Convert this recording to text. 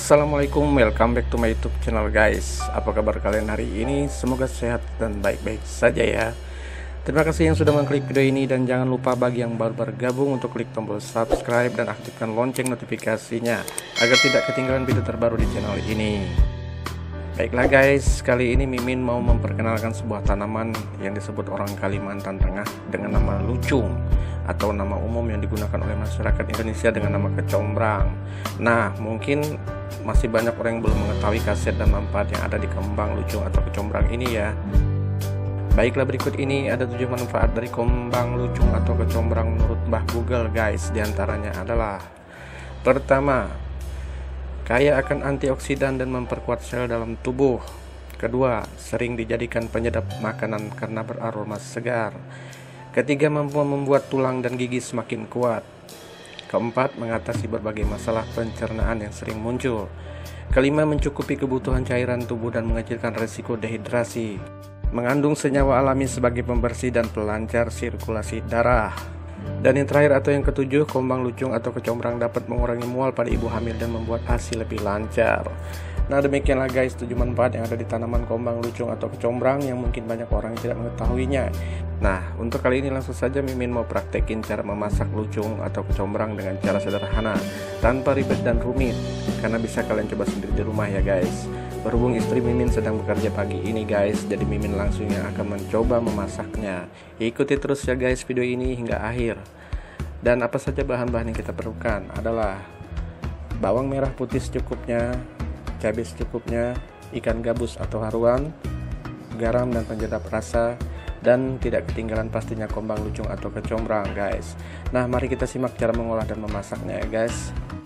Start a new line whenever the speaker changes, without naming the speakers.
Assalamualaikum, welcome back to my YouTube channel guys. Apa kabar kalian hari ini? Semoga sehat dan baik-baik saja ya. Terima kasih yang sudah mengklik video ini, dan jangan lupa bagi yang baru bergabung untuk klik tombol subscribe dan aktifkan lonceng notifikasinya agar tidak ketinggalan video terbaru di channel ini. Baiklah guys, kali ini Mimin mau memperkenalkan sebuah tanaman yang disebut orang Kalimantan Tengah dengan nama lucung, atau nama umum yang digunakan oleh masyarakat Indonesia dengan nama kecombrang. Nah, mungkin masih banyak orang yang belum mengetahui khasiat dan manfaat yang ada di kembang lucung atau kecombrang ini ya. Baiklah, berikut ini ada 7 manfaat dari kembang lucung atau kecombrang menurut Mbah Google guys. Di antaranya adalah: pertama, kaya akan antioksidan dan memperkuat sel dalam tubuh. Kedua, sering dijadikan penyedap makanan karena beraroma segar. Ketiga, mampu membuat tulang dan gigi semakin kuat. Keempat, mengatasi berbagai masalah pencernaan yang sering muncul. Kelima, mencukupi kebutuhan cairan tubuh dan mengecilkan resiko dehidrasi. Mengandung senyawa alami sebagai pembersih dan pelancar sirkulasi darah. Dan yang terakhir atau yang ketujuh, kembang lucung atau kecombrang dapat mengurangi mual pada ibu hamil dan membuat ASI lebih lancar. Nah, demikianlah guys 7 manfaat yang ada di tanaman kembang lucung atau kecombrang yang mungkin banyak orang yang tidak mengetahuinya. Nah, untuk kali ini langsung saja Mimin mau praktekin cara memasak lucung atau kecombrang dengan cara sederhana, tanpa ribet dan rumit, karena bisa kalian coba sendiri di rumah ya guys. Berhubung istri Mimin sedang bekerja pagi ini guys, jadi Mimin langsung yang akan mencoba memasaknya. Ikuti terus ya guys video ini hingga akhir. Dan apa saja bahan-bahan yang kita perlukan adalah bawang merah putih secukupnya, cabai secukupnya, ikan gabus atau haruan, garam dan penyedap rasa, dan tidak ketinggalan pastinya kembang lucung atau kecombrang guys. Nah, mari kita simak cara mengolah dan memasaknya ya guys.